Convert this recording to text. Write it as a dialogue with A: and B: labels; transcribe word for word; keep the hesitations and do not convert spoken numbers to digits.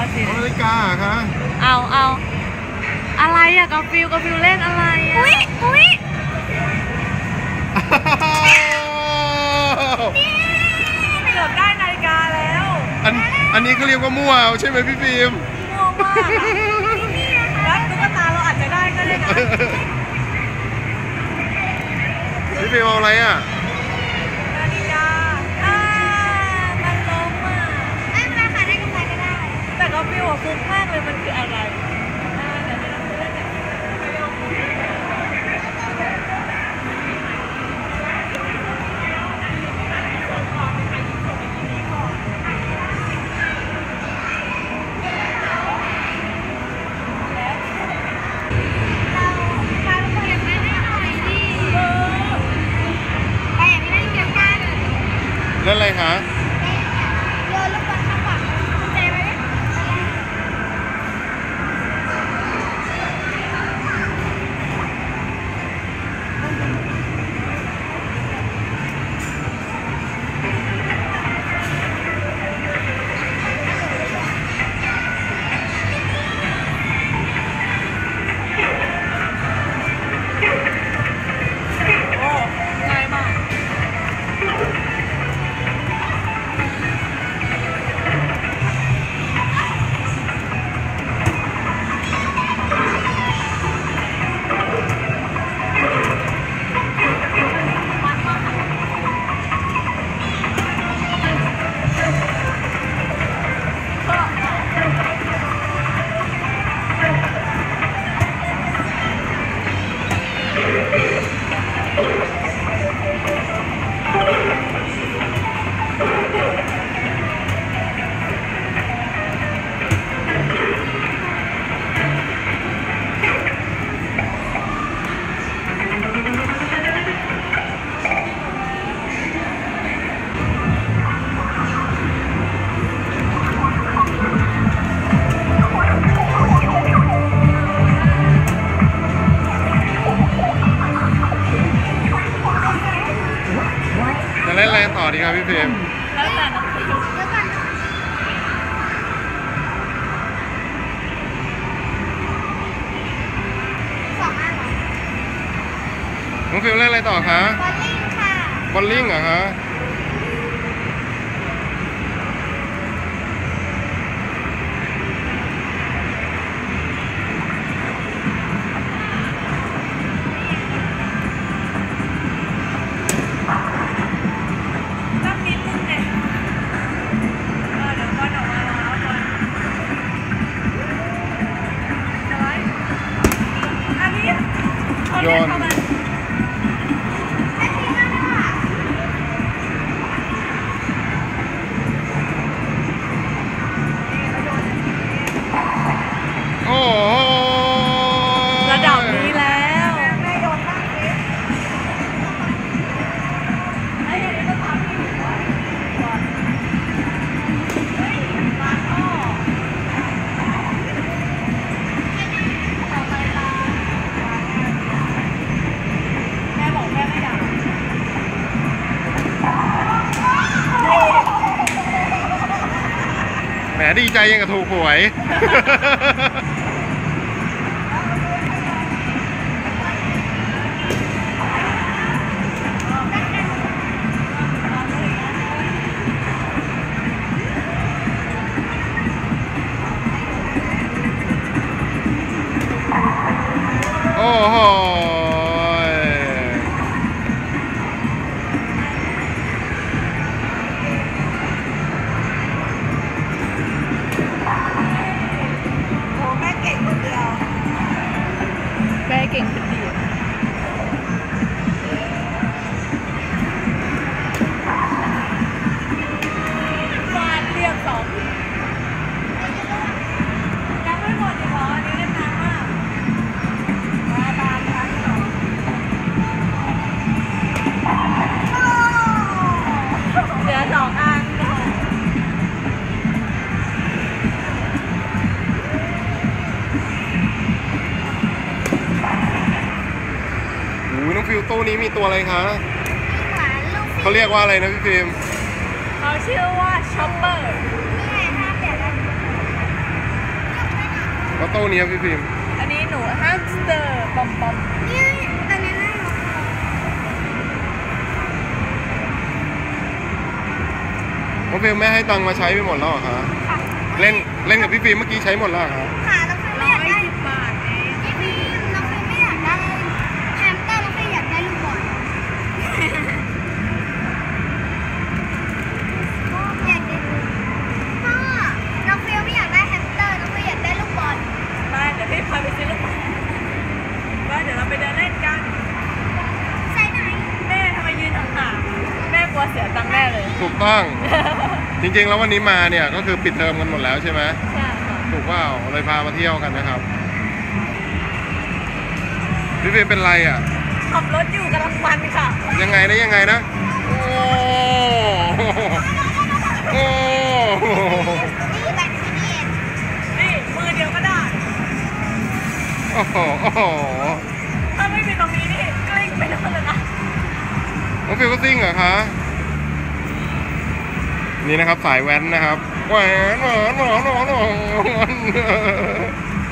A: เอาสิ
B: นาฬิกาค่ะ
A: เอาเอาอะไรอะกาฟิลกาฟิลเล่นอะไรอะ
C: อุ้ยอุ้ย
A: เกือบได้นาฬิกาแล้ว
B: อันอันนี้เขาเรียกว่ามั่วใช่ไหมพี่ฟิล์ม
A: มั่วมากแล้วตุ๊กตาเราอาจจะได้ก็ได้นะ
B: พี่ฟิล์มเอาอะไรอ่ะ
A: นาฬิกาอ่ามันล้มอ่ะ
C: ไม่เป็นไรค่ะได้กำไรก็ได้
A: แต่กาฟิลอะฟุ้งมากเลยมันคืออะไร
B: เล่นอะไรคะ
C: โยนลูกบอลข้างฝั่งเตะไปดิ
B: จะเล่นอะไรต่อดีครับพี่ฟิล์ม
A: แล้วแต่น้องฟิล
B: น้องฟิล์มเล่นอะไรต่อคะ
C: บอลลิงค่ะ
B: บอลลิงเหรอคะโยนโอ้
A: ระดับนี้แล้ว
C: แม่โยนบ้างสิ
A: ไอ้เด็กก็ทำที่ก่อนก่อนมาพ่อต่อไปตาแม่บอกแม่ไม่ด่า
B: แหมดีใจยังกับถูกหวยโอ้โห
A: แม่เก่งคนเดียวฟาดเรียบสองยังไม่หมดอีกเหรออันนี้เล่นนานมากมาบานครั้งสองเหลือสองอัน
B: น้องฟิวตู้นี้มีตัวอะไรคะ
C: หวานลูก
B: เขาเรียกว่าอะไรนะพี่ฟิล์ม
A: เขาชื่อว่าช็อปเปอร์
C: นี่ไงห้าเปลี่ยนแล้ว
B: ตู้นี้ครับพี่พิมพ์
A: อันนี้หนูแฮมสเตอร์ปอมปอม
C: นี่อันนี้น่ารัก
B: น้องฟิลมแม่ให้ตังค์มาใช้ไปหมดแล้วเหรอคะ
C: ค่ะ
B: เล่นเล่นกับพี่ฟิล์มเมื่อกี้ใช้หมดแล้วเหรอครับ
C: ค่ะน้องฟิล์มไม่
A: ร้
C: อ
A: อย
C: ยากได้
A: สิบบาทเอง
C: พี่ฟิล์มน้องฟิล์มไม่อยากได้แฮมสเตอร์น้องฟิล์มอยากได้ลูกบอลอยากได้พ่อน้องฟิล์มไม่อยากได้แฮมสเตอร์น้องฟิล์มอยากได้ลูกบอล
A: มาเดี๋ยวพี่พาไปซื้อลูกบอลว่าเดี๋ยวเราไปเดินเล่นกัน
C: ใส่ไหน
A: แม่ทำไมยืนห่างๆแม่กลัวเสียตังค์แม่เลย
B: ถูกต้อง จริงๆแล้ววันนี้มาเนี่ยก็คือปิดเทอมกันหมดแล้วใช่ไหม
A: ใช่ค่ะ
B: ถูกเปล่าเลยพามาเที่ยวกันนะครับ พี่ฟิล์มเป็นไรอ่ะ
A: ขับรถอยู่กำลังมันค่ะ
B: ยังไงนะยังไงนะ โอ้โห
C: นี่แบตเตอรี่
A: นี่มือเดียวก็ได้
B: โอ้โหโอ้โห
A: ถ้าไม่มีตรงนี้นี่กลิ้งไปแล้วเลยนะ
B: น้องฟิลก็ซิ่งเหรอคะ นี่นะครับสายแว้นนะครับแหวนแหวนแหวนแหวนแหวน